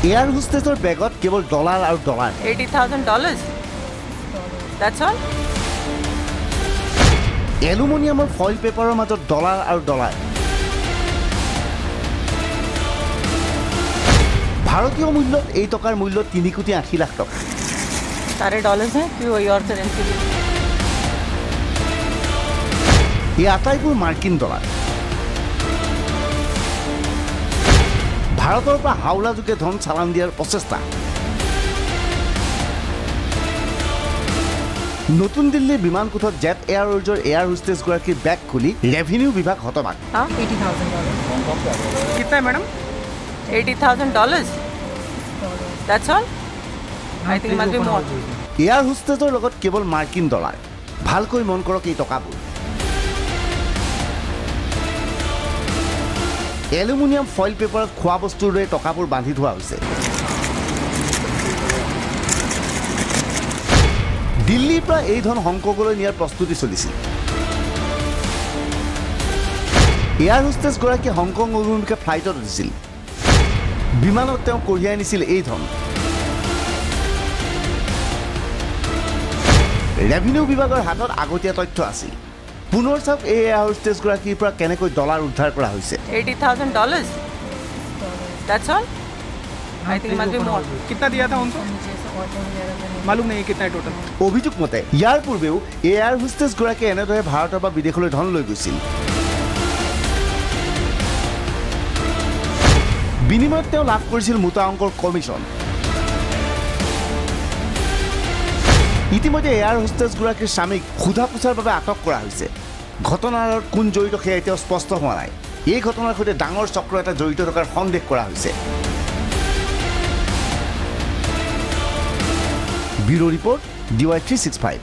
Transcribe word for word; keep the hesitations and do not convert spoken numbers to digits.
Air হোষ্টেছৰ বেগত কেৱল dollar আৰু dollar eighty thousand dollars. That's all. এলুমিনিয়ামৰ ফইল পেপাৰৰ মাজত ডলাৰ আৰু ডলাৰ ভাৰতীয় মূল্যত এই টকাৰ মূল্য তিনি কোটি আশী লাখ টকা सारे डॉलर्स हैं क्यों योर करेंसी এই আটাইবোৰ মাৰ্কিন ডলাৰ ভাৰতৰ পৰা হাওলা যোগে ধন চালান দিয়াৰ প্ৰচেষ্টা নতুন দিল্লীৰ বিমানকোঠত জেট এয়াৰৱেজৰ এয়াৰ হোষ্টেছ গৰাকীৰ বেগ খুলি ৰেভিনিউ বিভাগ হতবাক हाँ eighty thousand dollars. कितना है madam? eighty thousand dollars. That's all. I think must be more. Air হোষ্টেছৰ লগত কেৱল মাৰ্কিন ডলাৰ ভালকৈ মন কৰক এই টকাবোৰ এলুমিনিয়াম ফইল পেপাৰত খোৱা বস্তুৰ দৰে টকাবোৰ বান্ধি থোৱা হৈছে দিল্লীৰ পৰা এই ধন হংকংলৈ নিয়াৰ প্ৰস্তুতি চলিছিল এয়াৰ হোষ্টেছ গৰাকী হংকং অভিমুখে ফ্লাইটত উঠিছিল বিমানত তেওঁ কঢ়িয়াই নিছিল এই ধন ৰেভিনিউ বিভাগৰ হাতত আগতীয়া তথ্য আছিল পুনৰ চাওক এই এয়াৰ হোষ্টেছ গৰাকীৰ পৰা কেনেকৈ ডলাৰ উদ্ধাৰ কৰা হৈছে eighty thousand dollars. That's all. I think must be more. कितना दिया था उनको मालूम नहीं कितना टोटल অভিযোগ মতে ইয়াৰ পূৰ্বেও এয়াৰ হোষ্টেছ গৰাকী এনেদৰে ভাৰতৰ পৰা বিদেশলৈ ধন লৈ গৈছিল বিনিময়ত তেওঁ লাভ কৰিছিল মোটা অংকৰ কমিশ্যন ইতিমধ্যে এয়াৰ হোষ্টেছ গৰাকীৰ স্বামীক সোধা পোছাৰ বাবে আটক কৰা হৈছে ঘটনাৰ কোন জড়িত সেয়া এতিয়াও স্পষ্ট হোৱা নাই এই ঘটনাৰ সৈতে ডাঙৰ চক্ৰ এটা জড়িত থকাৰ সন্দেহ কৰা হৈছে bureau report D Y three sixty-five